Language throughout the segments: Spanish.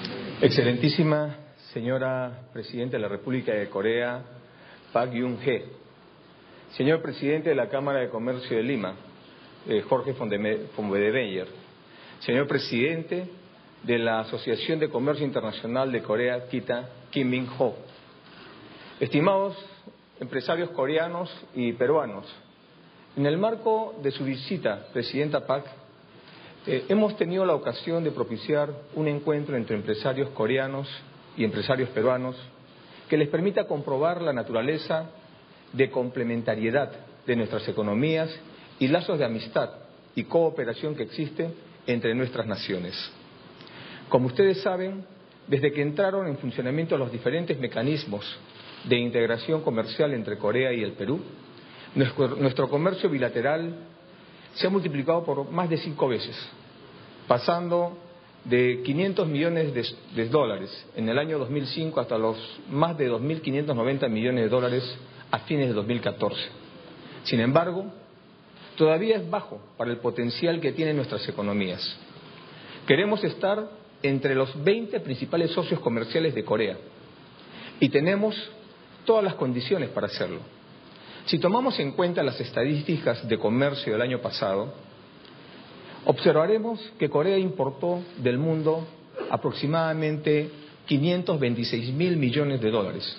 Excelentísima señora Presidenta de la República de Corea, Park Geun-hye, señor Presidente de la Cámara de Comercio de Lima, Jorge von Wedemeyer, señor Presidente de la Asociación de Comercio Internacional de Corea, KITA, Kim Min-ho, estimados empresarios coreanos y peruanos, en el marco de su visita, Presidenta Park, hemos tenido la ocasión de propiciar un encuentro entre empresarios coreanos y empresarios peruanos que les permita comprobar la naturaleza de complementariedad de nuestras economías y lazos de amistad y cooperación que existen entre nuestras naciones. Como ustedes saben, desde que entraron en funcionamiento los diferentes mecanismos de integración comercial entre Corea y el Perú, nuestro comercio bilateral se ha multiplicado por más de 5 veces, pasando de 500 millones de dólares en el año 2005 hasta los más de 2.590 millones de dólares a fines de 2014. Sin embargo, todavía es bajo para el potencial que tienen nuestras economías. Queremos estar entre los 20 principales socios comerciales de Corea y tenemos todas las condiciones para hacerlo. Si tomamos en cuenta las estadísticas de comercio del año pasado, observaremos que Corea importó del mundo aproximadamente 526.000 millones de dólares.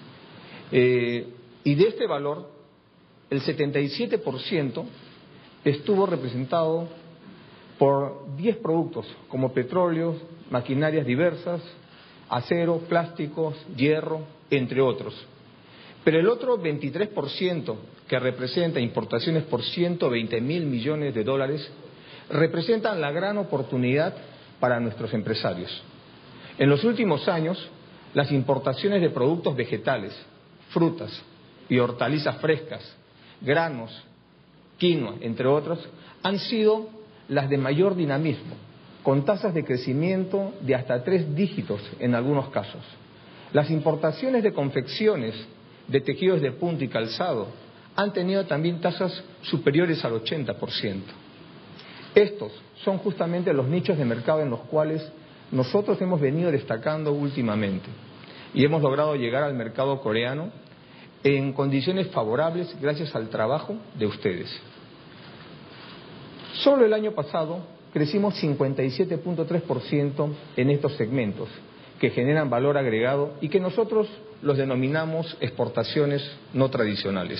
Y de este valor, el 77% estuvo representado por 10 productos como petróleo, maquinarias diversas, acero, plásticos, hierro, entre otros. Pero el otro 23%, que representa importaciones por 120.000 millones de dólares, representan la gran oportunidad para nuestros empresarios. En los últimos años, las importaciones de productos vegetales, frutas y hortalizas frescas, granos, quinoa, entre otros, han sido las de mayor dinamismo, con tasas de crecimiento de hasta 3 dígitos en algunos casos. Las importaciones de confecciones, de tejidos de punta y calzado, han tenido también tasas superiores al 80%. Estos son justamente los nichos de mercado en los cuales nosotros hemos venido destacando últimamente y hemos logrado llegar al mercado coreano en condiciones favorables gracias al trabajo de ustedes. Solo el año pasado crecimos 57.3% en estos segmentos que generan valor agregado y que nosotros los denominamos exportaciones no tradicionales.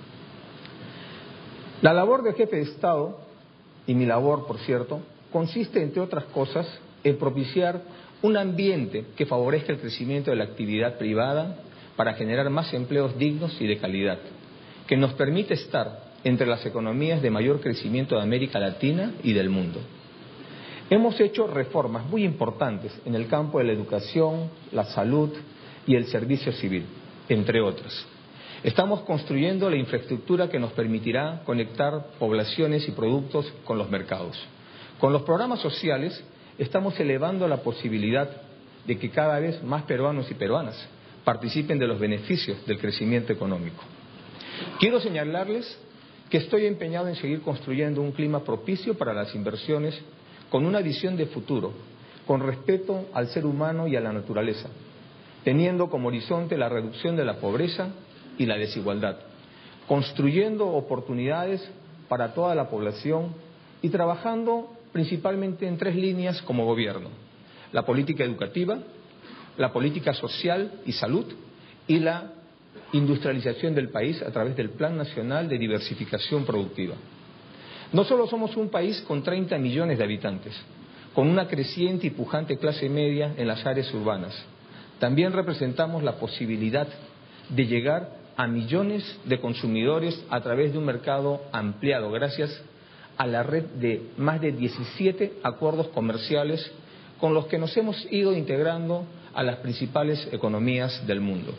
La labor del jefe de Estado, y mi labor, por cierto, consiste, entre otras cosas, en propiciar un ambiente que favorezca el crecimiento de la actividad privada para generar más empleos dignos y de calidad, que nos permite estar entre las economías de mayor crecimiento de América Latina y del mundo. Hemos hecho reformas muy importantes en el campo de la educación, la salud y el servicio civil, entre otras. Estamos construyendo la infraestructura que nos permitirá conectar poblaciones y productos con los mercados. Con los programas sociales estamos elevando la posibilidad de que cada vez más peruanos y peruanas participen de los beneficios del crecimiento económico. Quiero señalarles que estoy empeñado en seguir construyendo un clima propicio para las inversiones con una visión de futuro, con respeto al ser humano y a la naturaleza, teniendo como horizonte la reducción de la pobreza y la desigualdad, construyendo oportunidades para toda la población y trabajando principalmente en 3 líneas como gobierno: la política educativa, la política social y salud y la industrialización del país a través del Plan Nacional de Diversificación Productiva. No solo somos un país con 30 millones de habitantes, con una creciente y pujante clase media en las áreas urbanas, también representamos la posibilidad de llegar a millones de consumidores a través de un mercado ampliado gracias a la red de más de 17 acuerdos comerciales con los que nos hemos ido integrando a las principales economías del mundo.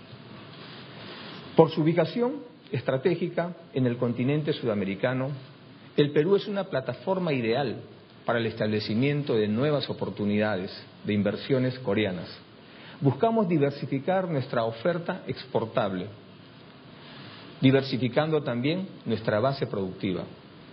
Por su ubicación estratégica en el continente sudamericano, el Perú es una plataforma ideal para el establecimiento de nuevas oportunidades de inversiones coreanas. Buscamos diversificar nuestra oferta exportable, diversificando también nuestra base productiva.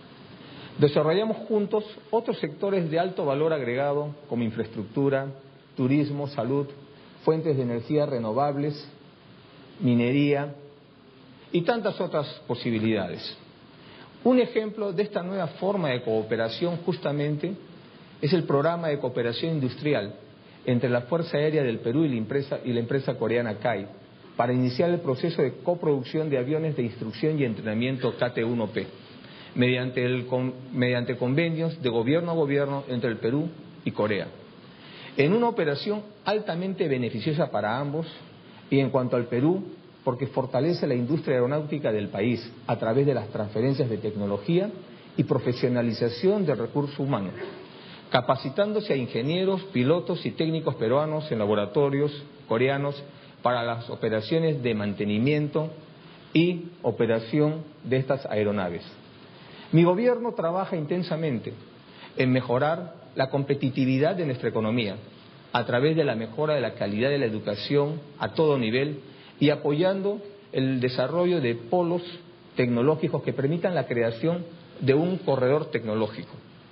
Desarrollamos juntos otros sectores de alto valor agregado como infraestructura, turismo, salud, fuentes de energía renovables, minería y tantas otras posibilidades. Un ejemplo de esta nueva forma de cooperación justamente es el programa de cooperación industrial entre la Fuerza Aérea del Perú y la empresa coreana KAI para iniciar el proceso de coproducción de aviones de instrucción y entrenamiento KT-1P mediante convenios de gobierno a gobierno entre el Perú y Corea, en una operación altamente beneficiosa para ambos y en cuanto al Perú, porque fortalece la industria aeronáutica del país a través de las transferencias de tecnología y profesionalización del recurso humano, capacitándose a ingenieros, pilotos y técnicos peruanos en laboratorios coreanos para las operaciones de mantenimiento y operación de estas aeronaves. Mi gobierno trabaja intensamente en mejorar la competitividad de nuestra economía a través de la mejora de la calidad de la educación a todo nivel y apoyando el desarrollo de polos tecnológicos que permitan la creación de un corredor tecnológico.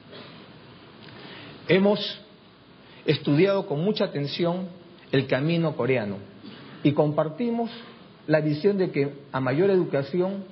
Hemos estudiado con mucha atención el camino coreano y compartimos la visión de que la mayor educación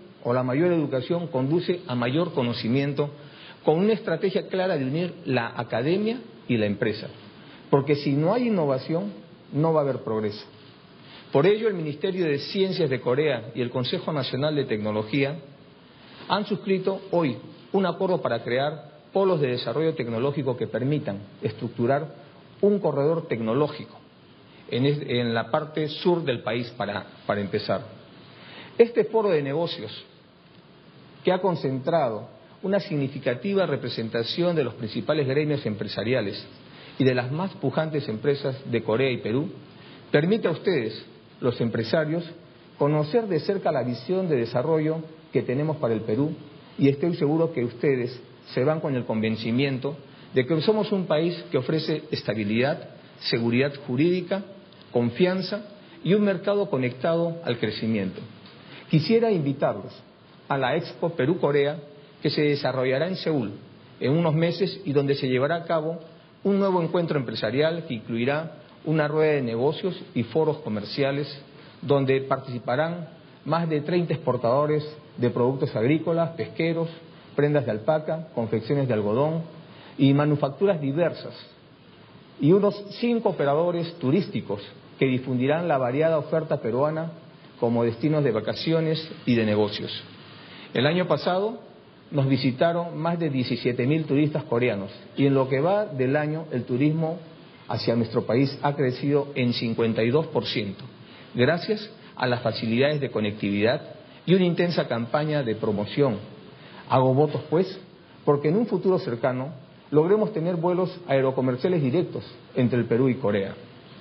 conduce a mayor conocimiento, con una estrategia clara de unir la academia y la empresa, porque si no hay innovación no va a haber progreso. Por ello, el Ministerio de Ciencias de Corea y el Consejo Nacional de Tecnología han suscrito hoy un acuerdo para crear polos de desarrollo tecnológico que permitan estructurar un corredor tecnológico en la parte sur del país para empezar. Este foro de negocios, que ha concentrado una significativa representación de los principales gremios empresariales y de las más pujantes empresas de Corea y Perú, permite a ustedes, los empresarios, conocer de cerca la visión de desarrollo que tenemos para el Perú, y estoy seguro que ustedes se van con el convencimiento de que somos un país que ofrece estabilidad, seguridad jurídica, confianza y un mercado conectado al crecimiento. Quisiera invitarlos a la Expo Perú-Corea, que se desarrollará en Seúl en unos meses y donde se llevará a cabo un nuevo encuentro empresarial que incluirá una rueda de negocios y foros comerciales donde participarán más de 30 exportadores de productos agrícolas, pesqueros, prendas de alpaca, confecciones de algodón y manufacturas diversas, y unos 5 operadores turísticos que difundirán la variada oferta peruana como destinos de vacaciones y de negocios. El año pasado nos visitaron más de 17.000 turistas coreanos y en lo que va del año el turismo hacia nuestro país ha crecido en 52%, gracias a las facilidades de conectividad y una intensa campaña de promoción. Hago votos, pues, porque en un futuro cercano logremos tener vuelos aerocomerciales directos entre el Perú y Corea.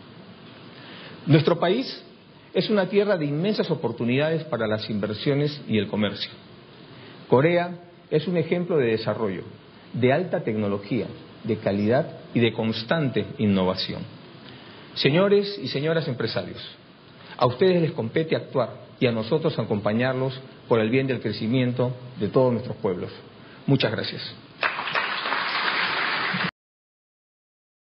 Nuestro país es una tierra de inmensas oportunidades para las inversiones y el comercio. Corea es un ejemplo de desarrollo, de alta tecnología, de calidad y de constante innovación. Señores y señoras empresarios, a ustedes les compete actuar y a nosotros acompañarlos por el bien del crecimiento de todos nuestros pueblos. Muchas gracias.